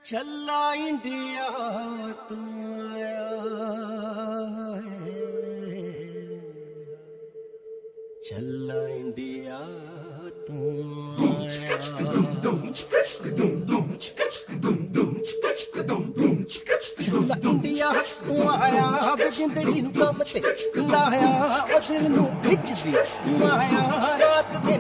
ਛੱਲਾ India ਤੂੰ ਆਇਆ ਛੱਲਾ India ਤੂੰ ਆਇਆ ਛੱਲਾ ਇੰਡੀਆ ਤੂੰ ਆਇਆ ਵੇ ਜਿੰਦੜੀ ਨੂੰ ਕੰਮ ਤੇ ਲਾਇਆ ਉਹ ਦਿਲ ਨੂੰ ਖਿੱਚਦੀ ਮਾਇਆ ਰਾਤ ਦੇ